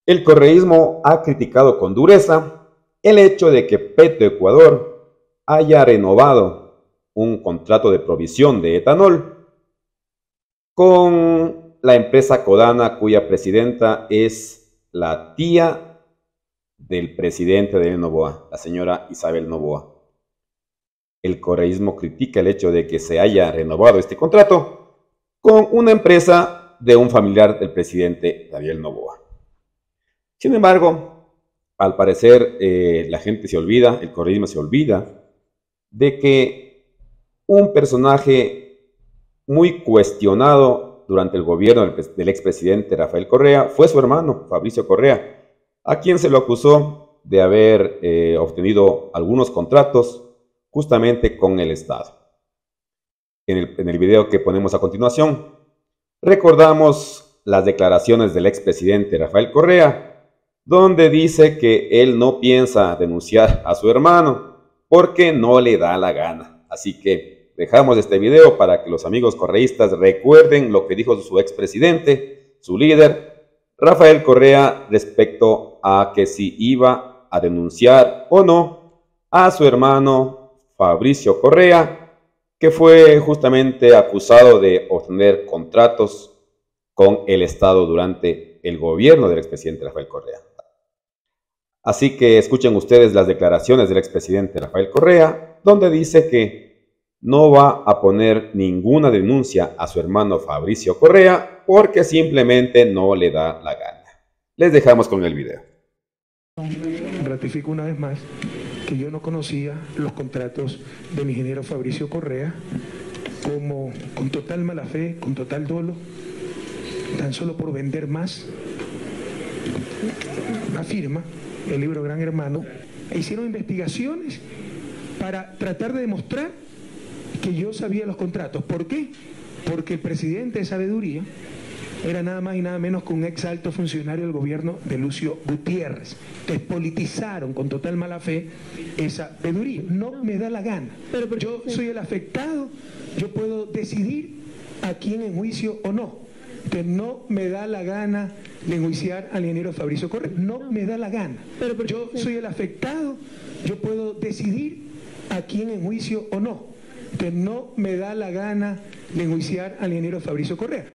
El correísmo ha criticado con dureza el hecho de que Petroecuador haya renovado un contrato de provisión de etanol con la empresa Codana, cuya presidenta es la tía del presidente de Noboa, la señora Isabel Noboa. El correísmo critica el hecho de que se haya renovado este contrato con una empresa de un familiar del presidente Daniel Noboa. Sin embargo, al parecer la gente se olvida, el correísmo se olvida de que un personaje muy cuestionado durante el gobierno del expresidente Rafael Correa fue su hermano, Fabricio Correa, a quien se lo acusó de haber obtenido algunos contratos justamente con el Estado. En el video que ponemos a continuación, recordamos las declaraciones del expresidente Rafael Correa, donde dice que él no piensa denunciar a su hermano porque no le da la gana. Así que dejamos este video para que los amigos correístas recuerden lo que dijo su expresidente, su líder, Rafael Correa, respecto a que si iba a denunciar o no a su hermano Fabricio Correa, que fue justamente acusado de obtener contratos con el Estado durante el gobierno del expresidente Rafael Correa. Así que escuchen ustedes las declaraciones del expresidente Rafael Correa, donde dice que no va a poner ninguna denuncia a su hermano Fabricio Correa porque simplemente no le da la gana. Les dejamos con el video. Ratifico una vez más que yo no conocía los contratos de mi ingeniero Fabricio Correa, como con total mala fe, con total dolo, tan solo por vender más, afirma el libro Gran Hermano, e hicieron investigaciones para tratar de demostrar que yo sabía los contratos. ¿Por qué? Porque el presidente de Sabeduría era nada más y nada menos que un ex alto funcionario del gobierno de Lucio Gutiérrez. Despolitizaron con total mala fe esa sabeduría. No me da la gana. Pero yo soy el afectado, yo puedo decidir a quién enjuicio o no. Que no me da la gana de enjuiciar al ingeniero Fabricio Correa. No me da la gana. Pero yo soy el afectado, yo puedo decidir a quién enjuicio o no. Que no me da la gana de enjuiciar al ingeniero Fabricio Correa.